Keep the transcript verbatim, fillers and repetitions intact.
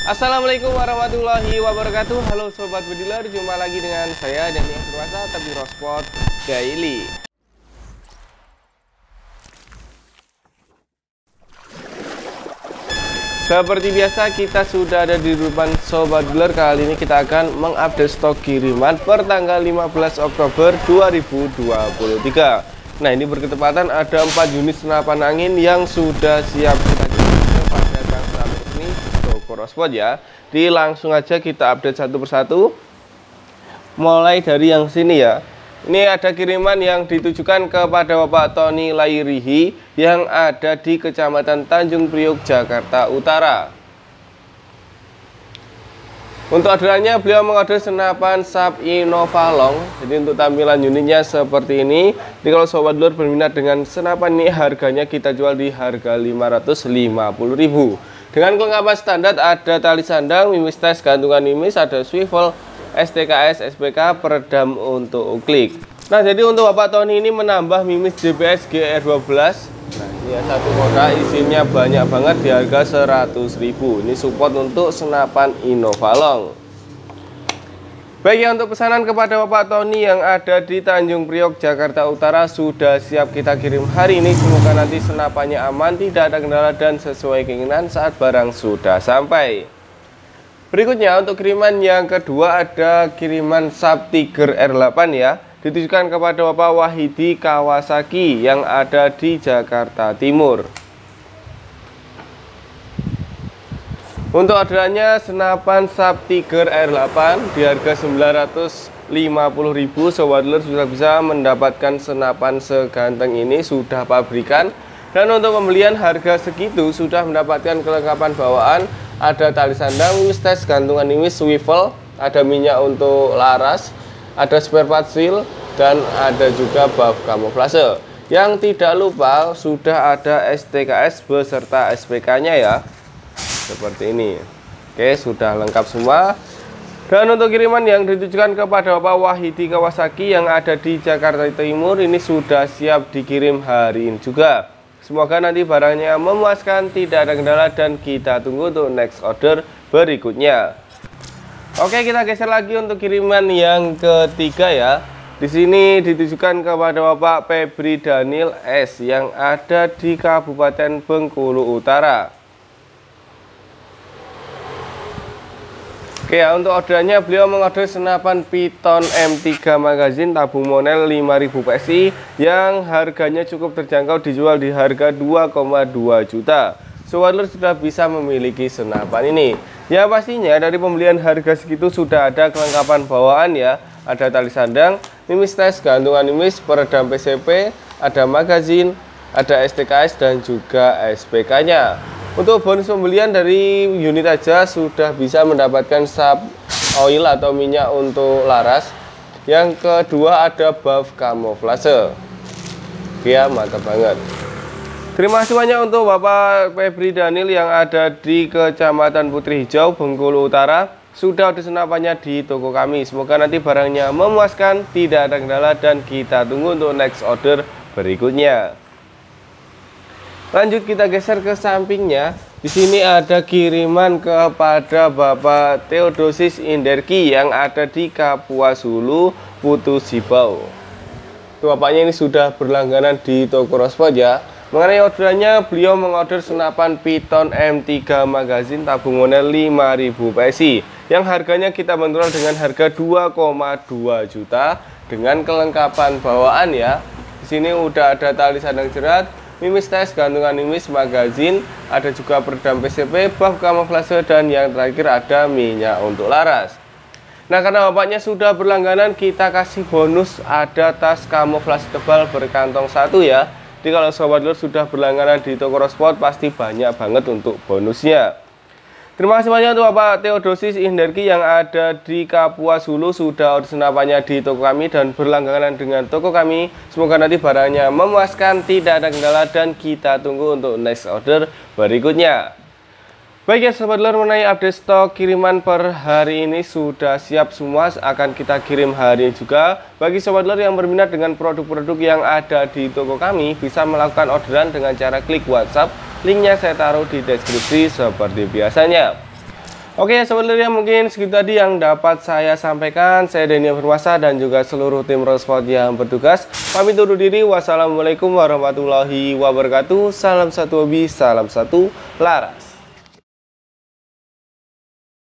Assalamualaikum warahmatullahi wabarakatuh. Halo sobat bediler, jumpa lagi dengan saya Dani Firwasa Tabirosport Daily. Seperti biasa kita sudah ada di depan sobat bediler. Kali ini kita akan mengupdate stok kiriman per tanggal lima belas Oktober dua ribu dua puluh tiga. Nah, ini berketepatan ada empat unit senapan angin yang sudah siap kita kirim kepada Kang resmi Tabirosport ya. Jadi langsung aja kita update satu persatu. Mulai dari yang sini ya. Ini ada kiriman yang ditujukan kepada Bapak Tony Lairihi yang ada di Kecamatan Tanjung Priok, Jakarta Utara. Untuk orderannya beliau mengorder senapan Sub Innova Long. Jadi untuk tampilan unitnya seperti ini. Jadi kalau sobat dulur berminat dengan senapan ini, harganya kita jual di harga lima ratus lima puluh ribu. Dengan kelengkapan standar ada tali sandang, mimis tes, gantungan mimis, ada swivel, S T K S, S P K, peredam untuk klik. Nah, jadi untuk Bapak Tony ini menambah mimis J P S G R dua belas. Nah, ini ya, satu kotak isinya banyak banget di harga seratus ribu. Ini support untuk senapan Innova Long. Baik ya, untuk pesanan kepada Bapak Tony yang ada di Tanjung Priok, Jakarta Utara sudah siap kita kirim hari ini. Semoga nanti senapannya aman, tidak ada kendala dan sesuai keinginan saat barang sudah sampai. Berikutnya untuk kiriman yang kedua ada kiriman Sub Tiger R delapan ya. Ditujukan kepada Bapak Wahidi Kawasaki yang ada di Jakarta Timur. Untuk orderannya senapan Sub Tiger R delapan di harga sembilan ratus lima puluh ribu. Sobat dulur sudah bisa mendapatkan senapan seganteng ini, sudah pabrikan. Dan untuk pembelian harga segitu sudah mendapatkan kelengkapan bawaan. Ada tali sandang, mimis tes, gantungan mimis, swivel, ada minyak untuk laras, ada spare part seal, dan ada juga buff kamuflase. Yang tidak lupa sudah ada S T K S beserta S P K nya ya, seperti ini. Oke, sudah lengkap semua. Dan untuk kiriman yang ditujukan kepada Bapak Wahidi Kawasaki yang ada di Jakarta Timur ini sudah siap dikirim hari ini juga. Semoga nanti barangnya memuaskan, tidak ada kendala, dan kita tunggu untuk next order berikutnya. Oke, kita geser lagi untuk kiriman yang ketiga ya. Di sini ditujukan kepada Bapak Febri Daniel S yang ada di Kabupaten Bengkulu Utara. Oke ya, untuk orderannya beliau mengorder senapan Python M tiga magazine tabung monel lima ribu P S I yang harganya cukup terjangkau, dijual di harga dua koma dua juta. Sobat dulur sudah bisa memiliki senapan ini. Ya pastinya dari pembelian harga segitu sudah ada kelengkapan bawaan ya. Ada tali sandang, mimis tes, gantungan mimis, peredam P C P, ada magazin, ada S T K S dan juga S P K nya. Untuk bonus pembelian dari unit aja sudah bisa mendapatkan sub oil atau minyak untuk laras. Yang kedua ada buff kamuflase. Ya, mantap banget. Terima kasih banyak untuk Bapak Febri Daniel yang ada di Kecamatan Putri Hijau, Bengkulu Utara. Sudah ada senapannya di toko kami. Semoga nanti barangnya memuaskan, tidak ada kendala, dan kita tunggu untuk next order berikutnya. Lanjut kita geser ke sampingnya. Di sini ada kiriman kepada Bapak Theodosis Inderki yang ada di Kapuas Hulu, Putu Sibau. Tuh, bapaknya ini sudah berlangganan di Tabirosport ya. Mengenai orderannya, beliau mengorder senapan Python M tiga magazine tabung monel lima ribu P S I yang harganya kita bandrol dengan harga dua koma dua juta dengan kelengkapan bawaan ya. Di sini udah ada tali sandang jerat, mimis tes, gantungan mimis, magazin, ada juga peredam P C P, buff kamuflase, dan yang terakhir ada minyak untuk laras. Nah, karena bapaknya sudah berlangganan, kita kasih bonus ada tas kamuflase tebal berkantong satu ya. Jadi kalau sobat dulur sudah berlangganan di Tabirosport pasti banyak banget untuk bonusnya. Terima kasih banyak untuk Bapak Theodosis Inderki yang ada di Kapuas Hulu, sudah order senapannya di toko kami dan berlangganan dengan toko kami. Semoga nanti barangnya memuaskan, tidak ada kendala, dan kita tunggu untuk next order berikutnya. Baik ya sobat dulur, mengenai update stok kiriman per hari ini sudah siap semua, akan kita kirim hari ini juga. Bagi sobat dulur yang berminat dengan produk-produk yang ada di toko kami, bisa melakukan orderan dengan cara klik WhatsApp. Linknya saya taruh di deskripsi seperti biasanya. Oke sebenarnya mungkin segitu tadi yang dapat saya sampaikan. Saya Denny Firmasa dan juga seluruh tim Rollsport yang bertugas pamit undur diri. Wassalamualaikum warahmatullahi wabarakatuh. Salam satu hobi, salam satu laras.